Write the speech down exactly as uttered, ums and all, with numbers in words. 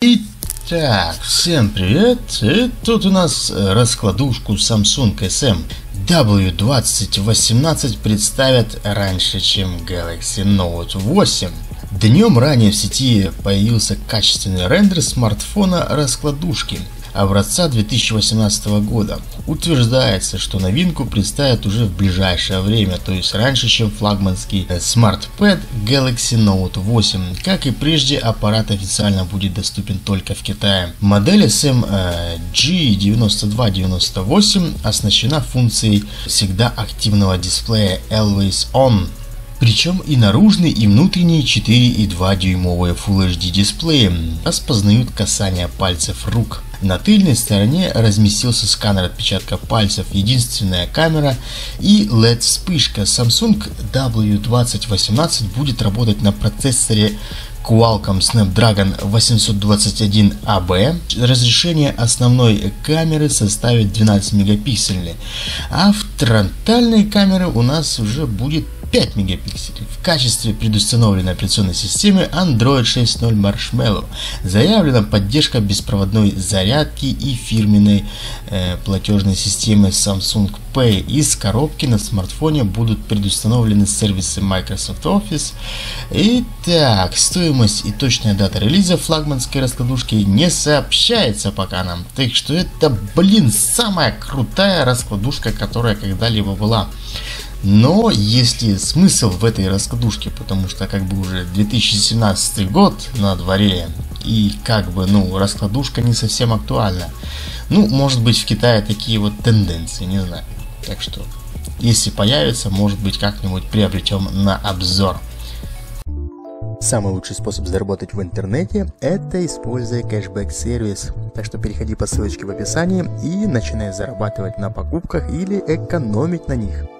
Итак, всем привет! И тут у нас раскладушку Samsung эс эм дабл ю двадцать восемнадцать представят раньше, чем Galaxy Note восемь. Днем ранее в сети появился качественный рендер смартфона раскладушки образца две тысячи восемнадцатого года. Утверждается, что новинку представят уже в ближайшее время, то есть раньше, чем флагманский смарт-пэд Galaxy Note восемь. Как и прежде, аппарат официально будет доступен только в Китае. Модель эс эм джи девяносто два девяносто восемь оснащена функцией всегда активного дисплея Always On. Причем и наружный, и внутренний четыре и два дюймовые Full эйч ди дисплеи распознают касание пальцев рук. На тыльной стороне разместился сканер отпечатка пальцев, единственная камера и эл и ди-вспышка. Samsung дабл ю двадцать восемнадцать будет работать на процессоре Qualcomm Snapdragon восемьсот двадцать один а бэ. Разрешение основной камеры составит двенадцать мегапикселей, а фронтальной камеры у нас уже будет пять мегапикселей. В качестве предустановленной операционной системы Android шесть ноль Marshmallow заявлена поддержка беспроводной зарядки и фирменной э, платежной системы Samsung Pay. Из коробки на смартфоне будут предустановлены сервисы Microsoft Office. Итак, стоимость и точная дата релиза флагманской раскладушки не сообщается пока нам. Так что это, блин, самая крутая раскладушка, которая когда-либо была. Но есть ли смысл в этой раскладушке, потому что как бы уже две тысячи семнадцатый год на дворе, и как бы, ну, раскладушка не совсем актуальна. Ну, может быть, в Китае такие вот тенденции, не знаю. Так что, если появится, может быть, как-нибудь приобретем на обзор. Самый лучший способ заработать в интернете – это используя кэшбэк-сервис. Так что переходи по ссылочке в описании и начинай зарабатывать на покупках или экономить на них.